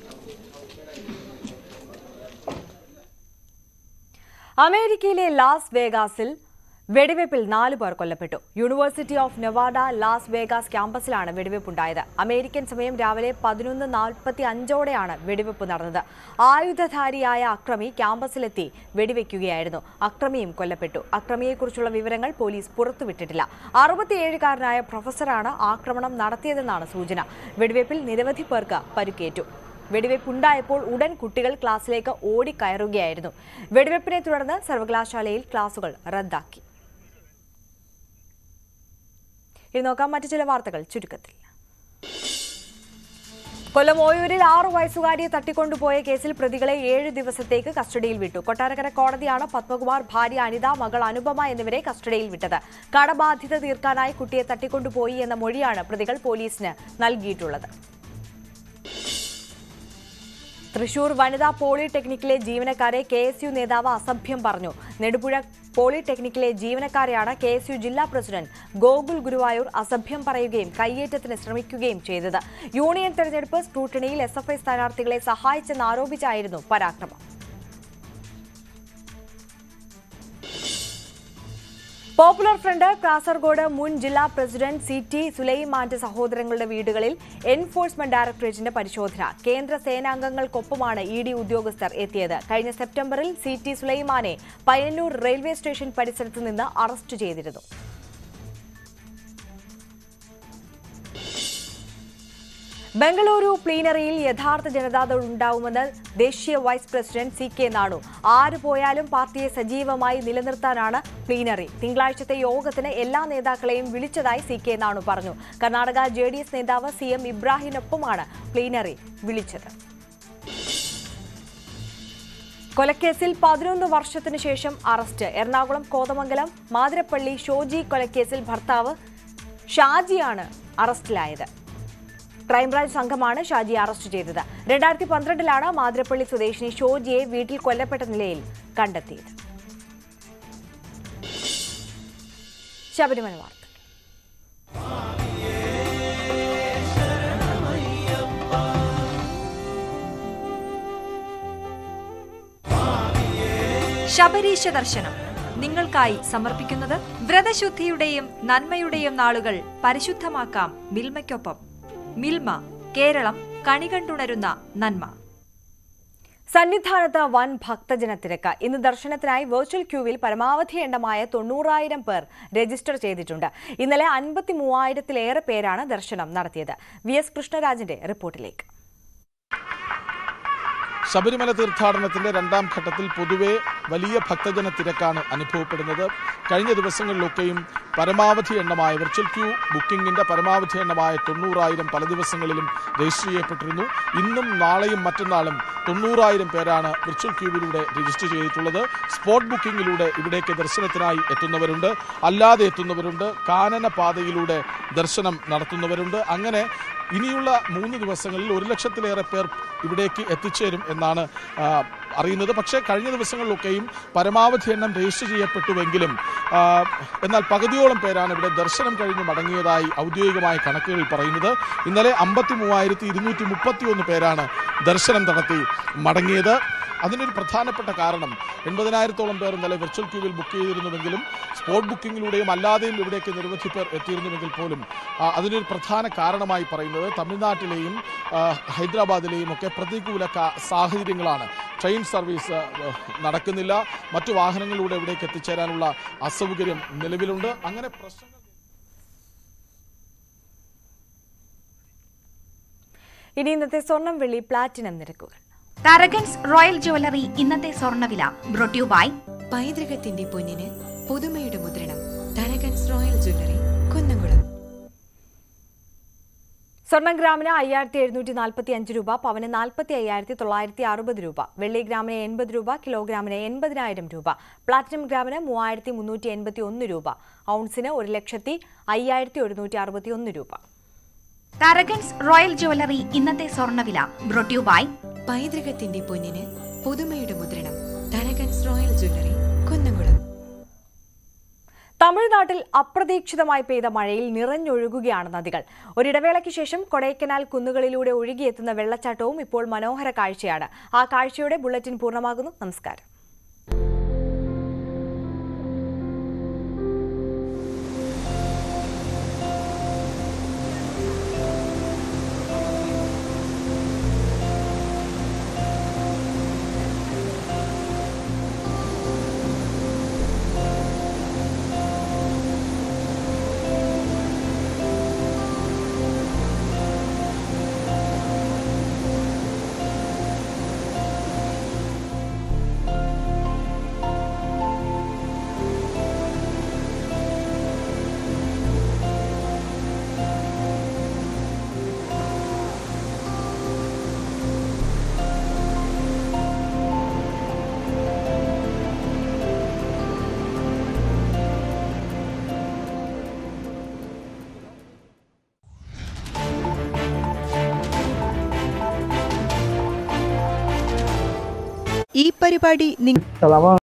അമേരിക്കയിലെ ലാസ് വേഗാസിൽ വെടിവയ്പിൽ നാലു പേർ കൊല്ലപ്പെട്ടു. University of Nevada Las Vegas ക്യാമ്പസിലാണ് വെടിവയ്പുണ്ടായത്. അമേരിക്കൻ സമയം രാവിലെ പതിനൊന്ന് നാൽപ്പത്തി അഞ്ചോടെയാണ് വെടിവയ്പ് നടന്നത്. ആയുധധാരിയായ അക്രമി ക്യാമ്പസിലെത്തി വെടിവെക്കുകയായിരുന്നു. അക്രമിയും കൊല്ലപ്പെട്ടു. അക്രമിയെക്കുറിച്ചുള്ള വിവരങ്ങൾ പോലീസ് പുറത്തുവിട്ടിട്ടില്ല. അറുപത്തിയേഴുകാരനായ പ്രൊഫസറാണ് ആക്രമണം നടത്തിയതെന്നാണ് സൂചന. വെടിവയ്പിൽ നിരവധി പേർക്ക് പരിക്കേറ്റു. വെടിവയ്പുണ്ടായപ്പോൾ ഉടൻ കുട്ടികൾ ക്ലാസ്സിലേക്ക് ഓടിക്കയറുകയായിരുന്നു. വെടിവയ്പ്പിനെ തുടർന്ന് സർവകലാശാലയിൽ ക്ലാസുകൾ റദ്ദാക്കി. ഇനി നോക്കാം മറ്റു ചില വാർത്തകൾ ചുരുക്കത്തിൽ. കൊല്ലം ഓയൂരിൽ ആറു വയസ്സുകാരിയെ തട്ടിക്കൊണ്ടുപോയ കേസിൽ പ്രതികളെ ഏഴ് ദിവസത്തേക്ക് കസ്റ്റഡിയിൽ വിട്ടു. കൊട്ടാരക്കര കോടതിയാണ് പത്മകുമാർ, ഭാര്യ അനിത, മകൾ അനുപമ എന്നിവരെ കസ്റ്റഡിയിൽ വിട്ടത്. കടബാധ്യത തീർക്കാനായി കുട്ടിയെ തട്ടിക്കൊണ്ടുപോയി എന്ന മൊഴിയാണ് പ്രതികൾ പോലീസിന് നൽകിയിട്ടുള്ളത്. തൃശൂർ വനിതാ പോളിടെക്നിക്കിലെ ജീവനക്കാരെ കെ എസ് യു നേതാവ് അസഭ്യം പറഞ്ഞു. നെടുപുഴ പോളിടെക്നിക്കിലെ ജീവനക്കാരെയാണ് കെ എസ് യു ജില്ലാ പ്രസിഡന്റ് ഗോകുൽ ഗുരുവായൂർ അസഭ്യം പറയുകയും കയ്യേറ്റത്തിന് ശ്രമിക്കുകയും ചെയ്തത്. യൂണിയൻ തെരഞ്ഞെടുപ്പ് സ്ക്രൂട്ടണിയിൽ എസ് എഫ് ഐ സ്ഥാനാർത്ഥികളെ സഹായിച്ചെന്നാരോപിച്ചായിരുന്നു പരാക്രമം. പോപ്പുലർ ഫ്രണ്ട് കാസർഗോഡ് മുൻ ജില്ലാ പ്രസിഡന്റ് സി ടി സുലൈമാന്റെ സഹോദരങ്ങളുടെ വീടുകളിൽ എൻഫോഴ്സ്മെന്റ് ഡയറക്ടറേറ്റിന്റെ പരിശോധന. കേന്ദ്ര സേനാംഗങ്ങൾക്കൊപ്പമാണ് ഇ ഡി ഉദ്യോഗസ്ഥർ എത്തിയത്. കഴിഞ്ഞ സെപ്റ്റംബറിൽ സി ടി സുലൈമാനെ പയ്യന്നൂർ റെയിൽവേ സ്റ്റേഷൻ പരിസരത്ത് നിന്ന് അറസ്റ്റ് ചെയ്തിരുന്നു. ബംഗളൂരു പ്ലീനറിയിൽ യഥാർത്ഥ ജനതാദൾ ഉണ്ടാവുമെന്ന് ദേശീയ vice president C K Nanu. ആര് പോയാലും പാർട്ടിയെ സജീവമായി നിലനിർത്താനാണ് പ്ലീനറി. തിങ്കളാഴ്ചത്തെ യോഗത്തിന് എല്ലാ നേതാക്കളെയും വിളിച്ചതായി സി കെ നാണു പറഞ്ഞു. കർണാടക ജെ ഡി എസ് നേതാവ് സി എം ഇബ്രാഹിമിനൊപ്പമാണ് പ്ലീനറി വിളിച്ചത്. കൊലക്കേസിൽ പതിനൊന്ന് വർഷത്തിനു ശേഷം അറസ്റ്റ്. എറണാകുളം കോതമംഗലം മാതിരപ്പള്ളി ഷോജി കൊലക്കേസിൽ ഭർത്താവ് ഷാജിയാണ് അറസ്റ്റിലായത്. ക്രൈംബ്രാഞ്ച് സംഘമാണ് ഷാജിയെ അറസ്റ്റ് ചെയ്തത്. രണ്ടായിരത്തി പന്ത്രണ്ടിലാണ് മാതിരപ്പള്ളി സ്വദേശിനി ഷോജിയെ വീട്ടിൽ കൊല്ലപ്പെട്ട നിലയിൽ കണ്ടെത്തിയത്. ശബരിമല വാർത്ത. ശബരീശ ദർശനം നിങ്ങൾക്കായി സമർപ്പിക്കുന്നത് വ്രതശുദ്ധിയുടെയും നന്മയുടെയും നാളുകൾ പരിശുദ്ധമാക്കാം മിൽമയ്ക്കൊപ്പം. മിൽമ, കേരളം കണികണ്ടുണരുന്ന നന്മ. സന്നിധാനത്ത് വൻ ഭക്തജനത്തിരക്ക്. ഇന്ന് ദർശനത്തിനായി വെർച്വൽ ക്യൂവിൽ പരമാവധി എണ്ണമായ തൊണ്ണൂറായിരം പേർ രജിസ്റ്റർ ചെയ്തിട്ടുണ്ട്. ഇന്നലെ അൻപത്തി മൂവായിരത്തിലേറെ പേരാണ് ദർശനം നടത്തിയത്. വി എസ് കൃഷ്ണരാജിന്റെ റിപ്പോർട്ടിലേക്ക്. ശബരിമല തീർത്ഥാടനത്തിന്റെ രണ്ടാം ഘട്ടത്തിൽ പൊതുവെ വലിയ ഭക്തജന തിരക്കാണ് അനുഭവപ്പെടുന്നത്. കഴിഞ്ഞ ദിവസങ്ങളിലൊക്കെയും പരമാവധി എണ്ണമായ വെർച്വൽ ക്യൂ ബുക്കിംഗിന്റെ പരമാവധി എണ്ണമായ തൊണ്ണൂറായിരം പല ദിവസങ്ങളിലും രജിസ്റ്റർ ചെയ്യപ്പെട്ടിരുന്നു. ഇന്നും നാളെയും മറ്റന്നാളും തൊണ്ണൂറായിരം പേരാണ് വെർച്വൽ ക്യൂവിലൂടെ രജിസ്റ്റർ ചെയ്തിട്ടുള്ളത്. സ്പോട്ട് ബുക്കിംഗിലൂടെ ഇവിടേക്ക് ദർശനത്തിനായി എത്തുന്നവരുണ്ട്, അല്ലാതെ എത്തുന്നവരുണ്ട്, കാനന പാതയിലൂടെ ദർശനം നടത്തുന്നവരുണ്ട്. അങ്ങനെ ഇനിയുള്ള മൂന്ന് ദിവസങ്ങളിൽ ഒരു ലക്ഷത്തിലേറെ പേർ ഇവിടേക്ക് എത്തിച്ചേരും എന്നാണ് അറിയുന്നത്. പക്ഷേ കഴിഞ്ഞ ദിവസങ്ങളിലൊക്കെയും പരമാവധി എണ്ണം രജിസ്റ്റർ ചെയ്യപ്പെട്ടുവെങ്കിലും എന്നാൽ പകുതിയോളം പേരാണ് ഇവിടെ ദർശനം കഴിഞ്ഞ് മടങ്ങിയതായി ഔദ്യോഗികമായ കണക്കുകൾ പറയുന്നത്. ഇന്നലെ അമ്പത്തി മൂവായിരത്തി ഇരുന്നൂറ്റി മുപ്പത്തി ഒന്ന് പേരാണ് ദർശനം നടത്തി മടങ്ങിയത്. അതിനൊരു പ്രധാനപ്പെട്ട കാരണം എൺപതിനായിരത്തോളം പേർ ഇന്നലെ വെർച്വൽ ക്യൂവിൽ ബുക്ക് ചെയ്തിരുന്നുവെങ്കിലും സ്പോട്ട് ബുക്കിങ്ങിലൂടെയും അല്ലാതെയും ഇവിടേക്ക് നിരവധി പേർ എത്തിയിരുന്നുവെങ്കിൽ പോലും അതിനൊരു പ്രധാന കാരണമായി പറയുന്നത് തമിഴ്നാട്ടിലെയും ഹൈദരാബാദിലെയും ഒക്കെ പ്രതികൂല സാഹചര്യങ്ങളാണ്. ട്രെയിൻ സർവീസ് നടക്കുന്നില്ല, മറ്റു വാഹനങ്ങളിലൂടെ ഇവിടേക്ക് എത്തിച്ചേരാനുള്ള അസൗകര്യം നിലവിലുണ്ട്. അങ്ങനെ പ്രശ്നങ്ങൾ. ഇനി ഇന്നത്തെ സ്വർണം വെള്ളി പ്ലാറ്റിനം നിരക്കുകൾ. തരകൻസ് റോയൽ ജ്വല്ലറി ഇന്നത്തെ സ്വർണ്ണവില ബ്രോട്ട് യു ബൈ പൈതൃകത്തിന്റെ പൊന്നിന് പുതുമയുടെ മുദ്രണം. Tharakans royal jewellery, Kunnamkulam. സ്വർണം ഗ്രാമിന് അയ്യായിരത്തി എഴുന്നൂറ്റി നാൽപ്പത്തി അഞ്ച് രൂപ, പവന് നാൽപ്പത്തി അയ്യായിരത്തി തൊള്ളായിരത്തി അറുപത് രൂപ, വെള്ളി ഗ്രാമിന് എൺപത് രൂപ, കിലോഗ്രാമിന് എൺപതിനായിരം രൂപ, പ്ലാറ്റിനം ഗ്രാമിന് മൂവായിരത്തി മുന്നൂറ്റി എൺപത്തി ഒന്ന് രൂപ, ഔൺസിന് ഒരു ലക്ഷത്തി അയ്യായിരത്തി ഒരുന്നൂറ്റി അറുപത്തി ഒന്ന് രൂപ. തരകൻസ് റോയൽ ജ്വല്ലറി ഇന്നത്തെ സ്വർണ്ണവില ബ്രോട്ട് യു ബൈ പൈതൃകത്തിന്റെ പൊന്നിന് പുതുമയുടെ മുദ്രണം. Tharakans royal jewellery, Kunnamkulam. തമിഴ്നാട്ടിൽ അപ്രതീക്ഷിതമായി പെയ്ത മഴയിൽ നിറഞ്ഞൊഴുകുകയാണ് നദികൾ. ഒരിടവേളയ്ക്ക് ശേഷം കൊടൈക്കനാൽ കുന്നുകളിലൂടെ ഒഴുകിയെത്തുന്ന വെള്ളച്ചാട്ടവും ഇപ്പോൾ മനോഹര കാഴ്ചയാണ്. ആ കാഴ്ചയോടെ ബുള്ളറ്റിൻ പൂർണ്ണമാകുന്നു. നമസ്കാരം. ഈ പരിപാടി അവൻ